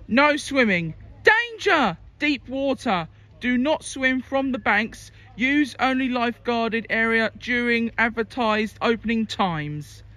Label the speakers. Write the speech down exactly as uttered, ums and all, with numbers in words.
Speaker 1: No swimming. Danger! Deep water. Do not swim from the banks. Use only lifeguarded area during advertised opening times.